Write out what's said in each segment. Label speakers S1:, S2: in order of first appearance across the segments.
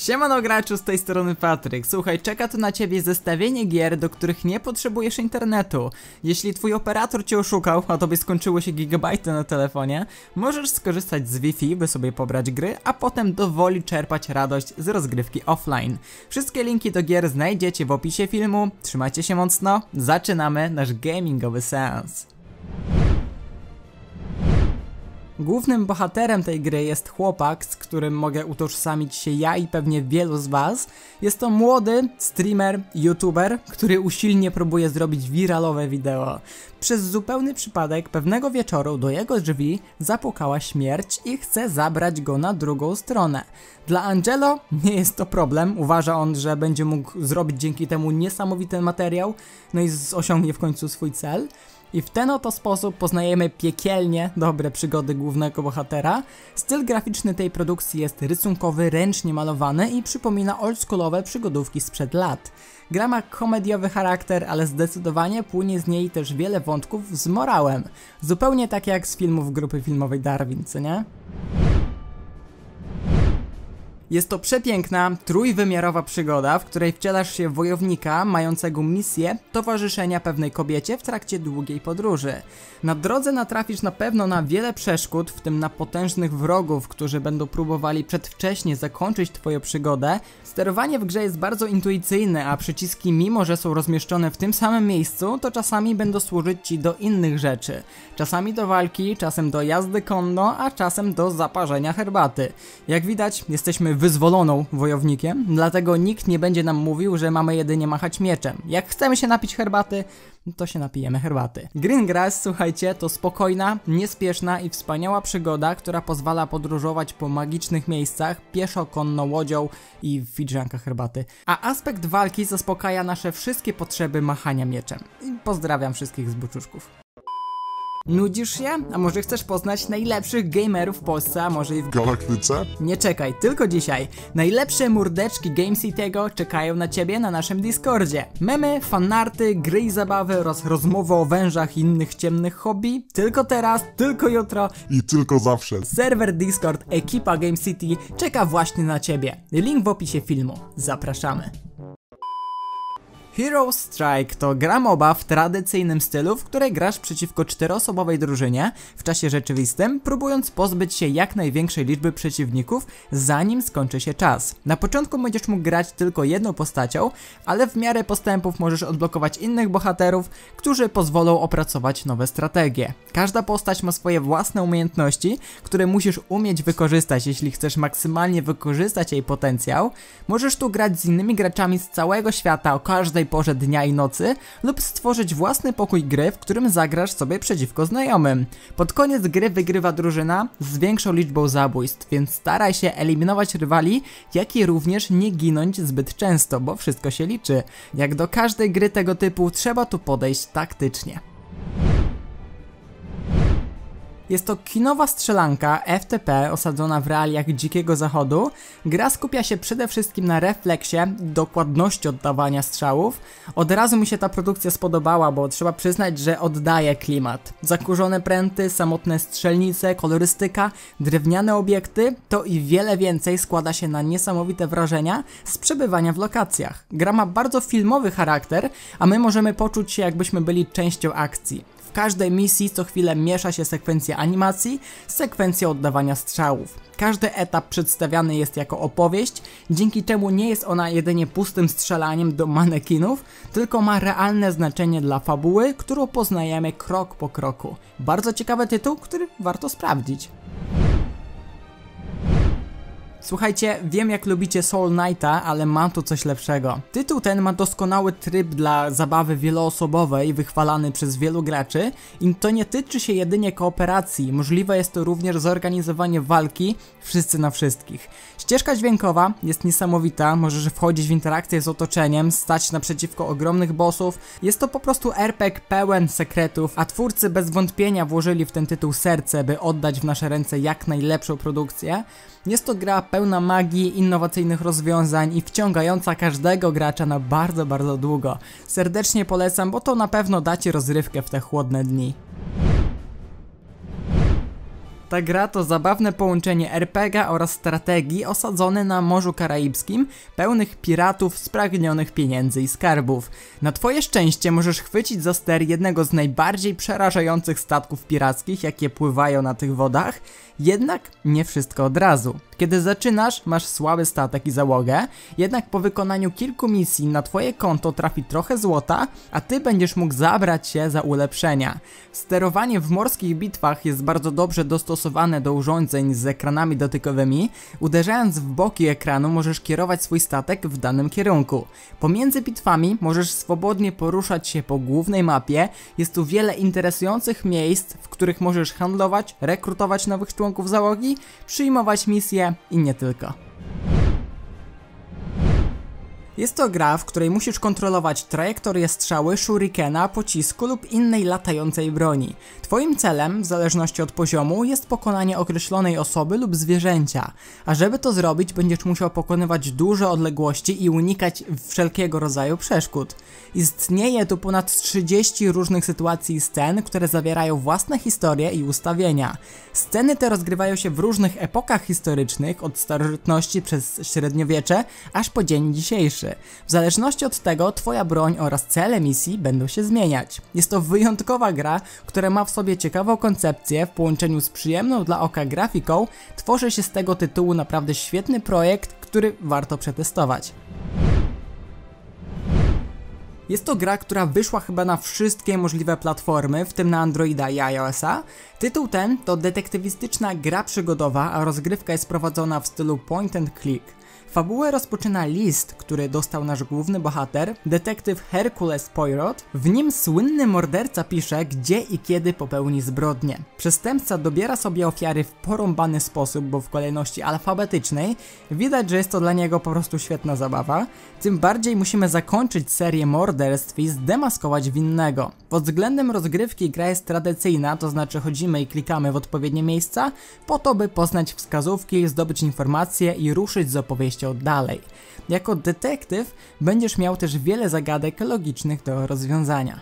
S1: Siemano graczu, z tej strony Patryk. Słuchaj, czeka tu na ciebie zestawienie gier, do których nie potrzebujesz internetu. Jeśli twój operator cię oszukał, a tobie skończyły się gigabajty na telefonie, możesz skorzystać z Wi-Fi, by sobie pobrać gry, a potem dowoli czerpać radość z rozgrywki offline. Wszystkie linki do gier znajdziecie w opisie filmu. Trzymajcie się mocno, zaczynamy nasz gamingowy seans. Głównym bohaterem tej gry jest chłopak, z którym mogę utożsamić się ja i pewnie wielu z was. Jest to młody streamer, youtuber, który usilnie próbuje zrobić wiralowe wideo. Przez zupełny przypadek pewnego wieczoru do jego drzwi zapukała śmierć i chce zabrać go na drugą stronę. Dla Angelo nie jest to problem, uważa on, że będzie mógł zrobić dzięki temu niesamowity materiał, no i osiągnie w końcu swój cel. I w ten oto sposób poznajemy piekielnie dobre przygody głównego bohatera. Styl graficzny tej produkcji jest rysunkowy, ręcznie malowany i przypomina oldschoolowe przygodówki sprzed lat. Gra ma komediowy charakter, ale zdecydowanie płynie z niej też wiele wątków z morałem. Zupełnie tak jak z filmów grupy filmowej Darwin, co nie? Jest to przepiękna, trójwymiarowa przygoda, w której wcielasz się w wojownika mającego misję towarzyszenia pewnej kobiecie w trakcie długiej podróży. Na drodze natrafisz na pewno na wiele przeszkód, w tym na potężnych wrogów, którzy będą próbowali przedwcześnie zakończyć twoją przygodę. Sterowanie w grze jest bardzo intuicyjne, a przyciski, mimo że są rozmieszczone w tym samym miejscu, to czasami będą służyć ci do innych rzeczy. Czasami do walki, czasem do jazdy konno, a czasem do zaparzenia herbaty. Jak widać, jesteśmy wyzwoloną wojownikiem, dlatego nikt nie będzie nam mówił, że mamy jedynie machać mieczem. Jak chcemy się napić herbaty, to się napijemy herbaty. Greengrass, słuchajcie, to spokojna, niespieszna i wspaniała przygoda, która pozwala podróżować po magicznych miejscach pieszo, konno, łodzią i w fidżankach herbaty. A aspekt walki zaspokaja nasze wszystkie potrzeby machania mieczem. I pozdrawiam wszystkich zboczuszków. Nudzisz się? A może chcesz poznać najlepszych gamerów w Polsce, a może i w
S2: galaktyce?
S1: Nie czekaj, tylko dzisiaj. Najlepsze mordeczki Game City'ego czekają na ciebie na naszym Discordzie. Memy, fanarty, gry i zabawy oraz rozmowy o wężach i innych ciemnych hobby. Tylko teraz, tylko jutro
S2: I tylko zawsze.
S1: serwer Discord ekipa Game City czeka właśnie na ciebie. Link w opisie filmu. Zapraszamy. Heroes Strike to gra MOBA w tradycyjnym stylu, w której grasz przeciwko czteroosobowej drużynie w czasie rzeczywistym, próbując pozbyć się jak największej liczby przeciwników, zanim skończy się czas. Na początku będziesz mógł grać tylko jedną postacią, ale w miarę postępów możesz odblokować innych bohaterów, którzy pozwolą opracować nowe strategie. Każda postać ma swoje własne umiejętności, które musisz umieć wykorzystać, jeśli chcesz maksymalnie wykorzystać jej potencjał. Możesz tu grać z innymi graczami z całego świata o każdej porze dnia i nocy lub stworzyć własny pokój gry, w którym zagrasz sobie przeciwko znajomym. Pod koniec gry wygrywa drużyna z większą liczbą zabójstw, więc staraj się eliminować rywali, jak i również nie ginąć zbyt często, bo wszystko się liczy. Jak do każdej gry tego typu trzeba tu podejść taktycznie. Jest to kinowa strzelanka FTP osadzona w realiach Dzikiego Zachodu. Gra skupia się przede wszystkim na refleksie, dokładności oddawania strzałów. Od razu mi się ta produkcja spodobała, bo trzeba przyznać, że oddaje klimat. Zakurzone pręty, samotne strzelnice, kolorystyka, drewniane obiekty, to i wiele więcej składa się na niesamowite wrażenia z przebywania w lokacjach. Gra ma bardzo filmowy charakter, a my możemy poczuć się, jakbyśmy byli częścią akcji. W każdej misji co chwilę miesza się sekwencja animacji z sekwencją oddawania strzałów. Każdy etap przedstawiany jest jako opowieść, dzięki czemu nie jest ona jedynie pustym strzelaniem do manekinów, tylko ma realne znaczenie dla fabuły, którą poznajemy krok po kroku. Bardzo ciekawy tytuł, który warto sprawdzić. Słuchajcie, wiem jak lubicie Soul Knighta, ale mam tu coś lepszego. Tytuł ten ma doskonały tryb dla zabawy wieloosobowej, wychwalany przez wielu graczy i to nie tyczy się jedynie kooperacji, możliwe jest to również zorganizowanie walki wszyscy na wszystkich. Ścieżka dźwiękowa jest niesamowita, możesz wchodzić w interakcję z otoczeniem, stać naprzeciwko ogromnych bossów. Jest to po prostu RPG pełen sekretów, a twórcy bez wątpienia włożyli w ten tytuł serce, by oddać w nasze ręce jak najlepszą produkcję. Jest to gra pełna magii, innowacyjnych rozwiązań i wciągająca każdego gracza na bardzo długo. Serdecznie polecam, bo to na pewno da ci rozrywkę w te chłodne dni. Ta gra to zabawne połączenie RPG oraz strategii osadzone na Morzu Karaibskim, pełnych piratów, spragnionych pieniędzy i skarbów. Na twoje szczęście możesz chwycić za ster jednego z najbardziej przerażających statków pirackich, jakie pływają na tych wodach, jednak nie wszystko od razu. Kiedy zaczynasz, masz słaby statek i załogę, jednak po wykonaniu kilku misji na twoje konto trafi trochę złota, a ty będziesz mógł zabrać się za ulepszenia. Sterowanie w morskich bitwach jest bardzo dobrze dostosowane do urządzeń z ekranami dotykowymi. Uderzając w boki ekranu możesz kierować swój statek w danym kierunku. Pomiędzy bitwami możesz swobodnie poruszać się po głównej mapie, jest tu wiele interesujących miejsc, w których możesz handlować, rekrutować nowych członków załogi, przyjmować misje i nie tylko. Jest to gra, w której musisz kontrolować trajektorię strzały, shurikena, pocisku lub innej latającej broni. Twoim celem, w zależności od poziomu, jest pokonanie określonej osoby lub zwierzęcia, a żeby to zrobić, będziesz musiał pokonywać duże odległości i unikać wszelkiego rodzaju przeszkód. Istnieje tu ponad 30 różnych sytuacji i scen, które zawierają własne historie i ustawienia. Sceny te rozgrywają się w różnych epokach historycznych, od starożytności przez średniowiecze, aż po dzień dzisiejszy. W zależności od tego twoja broń oraz cele misji będą się zmieniać. Jest to wyjątkowa gra, która ma w sobie ciekawą koncepcję w połączeniu z przyjemną dla oka grafiką. Tworzy się z tego tytułu naprawdę świetny projekt, który warto przetestować. Jest to gra, która wyszła chyba na wszystkie możliwe platformy, w tym na Androida i iOS-a. Tytuł ten to detektywistyczna gra przygodowa, a rozgrywka jest prowadzona w stylu point and click. Fabułę rozpoczyna list, który dostał nasz główny bohater, detektyw Hercules Poirot. W nim słynny morderca pisze, gdzie i kiedy popełni zbrodnię. Przestępca dobiera sobie ofiary w porąbany sposób, bo w kolejności alfabetycznej. Widać, że jest to dla niego po prostu świetna zabawa. Tym bardziej musimy zakończyć serię morderstw i zdemaskować winnego. Pod względem rozgrywki gra jest tradycyjna, to znaczy chodzimy i klikamy w odpowiednie miejsca, po to by poznać wskazówki, zdobyć informacje i ruszyć z opowieścią dalej. Jako detektyw będziesz miał też wiele zagadek logicznych do rozwiązania.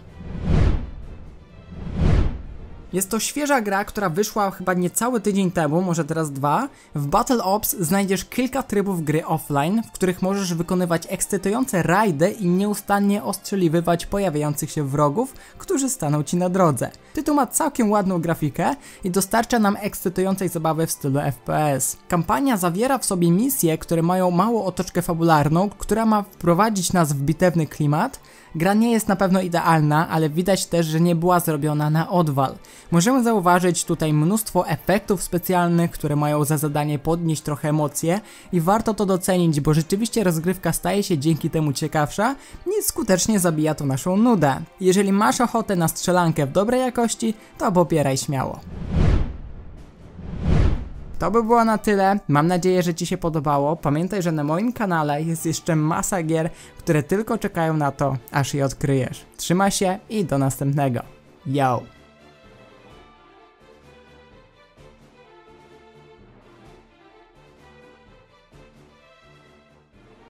S1: Jest to świeża gra, która wyszła chyba niecały tydzień temu, może teraz 2. W Battle Ops znajdziesz kilka trybów gry offline, w których możesz wykonywać ekscytujące rajdy i nieustannie ostrzeliwywać pojawiających się wrogów, którzy staną ci na drodze. Tytuł ma całkiem ładną grafikę i dostarcza nam ekscytującej zabawy w stylu FPS. Kampania zawiera w sobie misje, które mają małą otoczkę fabularną, która ma wprowadzić nas w bitewny klimat. Gra nie jest na pewno idealna, ale widać też, że nie była zrobiona na odwal. Możemy zauważyć tutaj mnóstwo efektów specjalnych, które mają za zadanie podnieść trochę emocje i warto to docenić, bo rzeczywiście rozgrywka staje się dzięki temu ciekawsza i skutecznie zabija to naszą nudę. Jeżeli masz ochotę na strzelankę w dobrej jakości, to popieraj śmiało. To by było na tyle, mam nadzieję, że ci się podobało. Pamiętaj, że na moim kanale jest jeszcze masa gier, które tylko czekają na to, aż je odkryjesz. Trzymaj się i do następnego. Yo!